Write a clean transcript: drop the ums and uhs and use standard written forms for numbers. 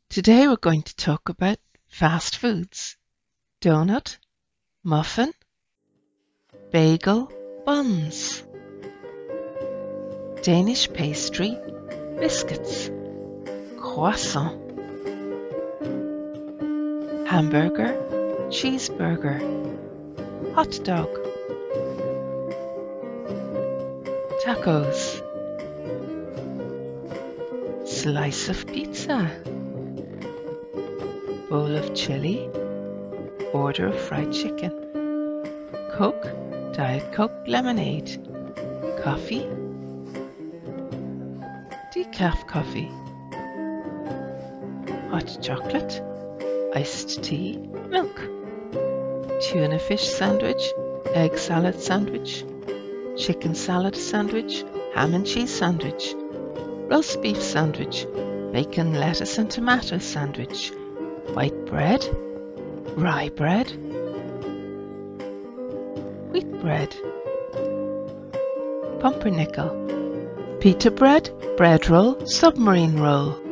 Today we're going to talk about fast foods. Donut, muffin, bagel, buns, Danish pastry, biscuits, croissant, hamburger, cheeseburger, hot dog, tacos, slice of pizza, bowl of chili, order of fried chicken, Coke, Diet Coke, lemonade, coffee, decaf coffee, hot chocolate, iced tea, milk, tuna fish sandwich, egg salad sandwich, chicken salad sandwich, ham and cheese sandwich, roast beef sandwich, bacon, lettuce and tomato sandwich, white bread, rye bread, wheat bread, pumpernickel, pita bread, bread roll, submarine roll.